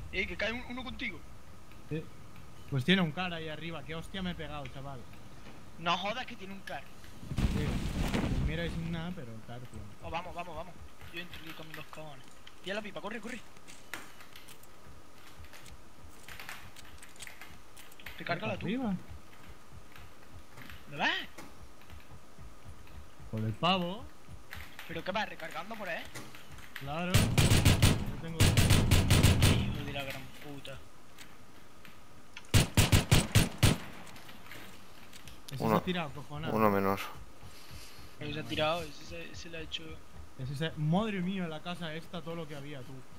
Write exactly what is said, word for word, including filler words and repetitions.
Eh, que cae un- uno contigo. Sí. Pues tiene un cara ahí arriba. Qué hostia me he pegado, chaval. No jodas que tiene un car. Sí. Pues mira, es sin nada, pero claro, tío. Oh, vamos, vamos, vamos. Yo entro aquí con dos cojones. Tira la pipa, corre, corre. Recárgala tú. Arriba. ¿Me vas? Por el pavo. ¿Pero qué vas recargando por ahí? Claro. Yo tengo. Hijo de la gran puta. Ese Uno- se ha tirado, cojonado. Uno menos. Pero se ha tirado, ese se, se le ha hecho. Ese se... Madre mía, la casa esta, todo lo que había, tú.